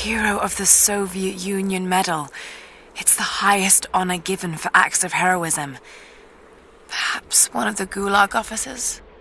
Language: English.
Hero of the Soviet Union Medal. It's the highest honor given for acts of heroism. Perhaps one of the Gulag officers?